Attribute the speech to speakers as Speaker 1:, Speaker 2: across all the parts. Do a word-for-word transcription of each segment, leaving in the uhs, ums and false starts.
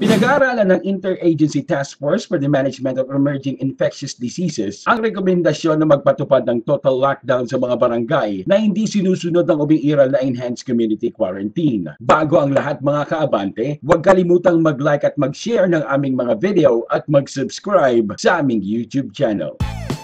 Speaker 1: Pinag-aaralan ng Interagency Task Force for the Management of Emerging Infectious Diseases ang rekomendasyon na magpatupad ng total lockdown sa mga barangay na hindi sinusunod ng umiiral na Enhanced Community Quarantine. Bago ang lahat mga kaabante, huwag kalimutang mag-like at mag-share ng aming mga video at mag-subscribe sa aming YouTube channel.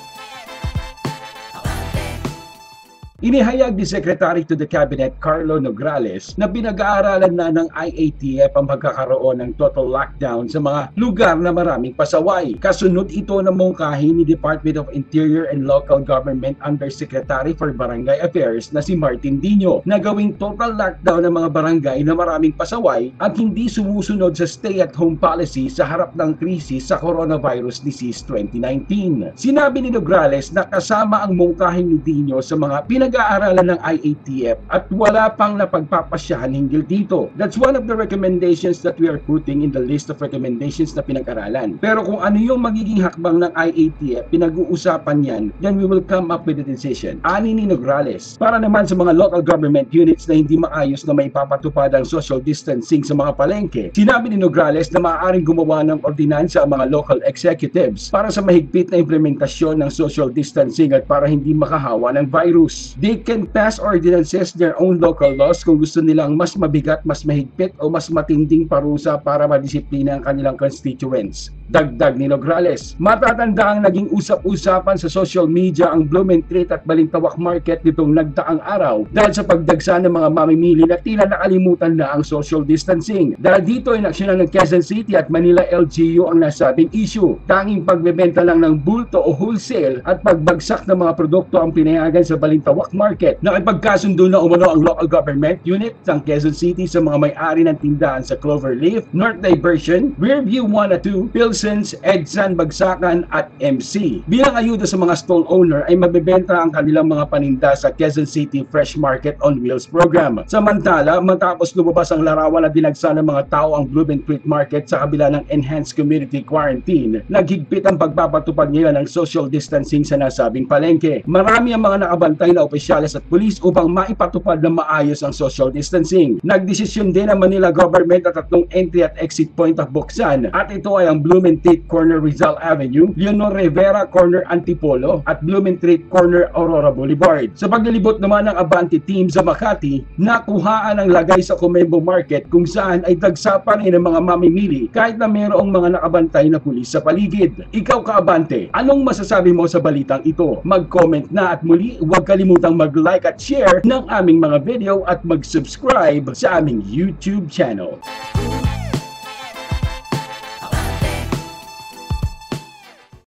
Speaker 1: Inihayag ni Secretary to the Cabinet Carlo Nograles na pinag-aaralan na ng I A T F ang pagkakaroon ng total lockdown sa mga lugar na maraming pasaway. Kasunod ito ng mungkahi ni Department of Interior and Local Government Undersecretary for Barangay Affairs na si Martin Dino na gawing total lockdown ng mga barangay na maraming pasaway at hindi sumusunod sa stay-at-home policy sa harap ng krisis sa coronavirus disease twenty nineteen. Sinabi ni Nograles na kasama ang mungkahi ni Dino sa mga pinag Pinag-aaralan ng I A T F at wala pang napagpapasyahan hinggil dito. That's one of the recommendations that we are putting in the list of recommendations na pinag-aralan. Pero kung ano yung magiging hakbang ng I A T F, pinag-uusapan yan, then we will come up with a decision. Ani ni Nograles. Para naman sa mga local government units na hindi maayos na may papatupad ang social distancing sa mga palengke, sinabi ni Nograles na maaaring gumawa ng ordinansa ang mga local executives para sa mahigpit na implementasyon ng social distancing at para hindi makahawa ng virus. They can pass ordinances, their own local laws, kung gusto nilang mas mabigat, mas mahigpit o mas matinding parusa para madisiplina ang kanilang constituents. Dagdag ni Nograles, matatanda ang naging usap-usapan sa social media ang Blumentritt at Balintawak Market nitong nagdaang araw dahil sa pagdagsa ng mga mamimili na tila nakalimutan na ang social distancing. Dahil dito ay naksyonan ng Quezon City at Manila L G U ang nasabing issue. Tanging pagbebenta lang ng bulto o wholesale at pagbagsak ng mga produkto ang pinayagan sa Balintawak Market. Nakipagkasundo na umano ang local government unit ng Quezon City sa mga may-ari ng tindahan sa Cloverleaf, North Diversion, Rearview one at two, Pilsons, Edsan, Bagsakan at M C. Bilang ayuda sa mga stall owner ay mabebenta ang kanilang mga paninda sa Quezon City Fresh Market on Wheels program. Samantala, matapos lumabas ang larawan na dinagsa ng mga tao ang Blumentritt Market sa kabila ng Enhanced Community Quarantine, naghigpit ang pagpapatupad ngayon ng social distancing sa nasabing palengke. Marami ang mga nakabantay na opisyales at pulis upang maipatupad na maayos ang social distancing. Nagdesisyon din ang Manila government at tatlong entry at exit point of buksan at ito ay ang Blumentritt Corner Rizal Avenue, Leonor Rivera Corner Antipolo at Blumentritt Corner Aurora Boulevard. Sa paglilibot naman ng Abante team sa Makati, nakuhaan ang lagay sa Comembo Market kung saan ay dagsapan ng mga mamimili kahit na mayroong mga nakabantay na pulis sa paligid. Ikaw ka-Abante, anong masasabi mo sa balitang ito? Mag-comment na at muli huwag kalimutang mag-like at share ng aming mga video at mag-subscribe sa aming YouTube channel.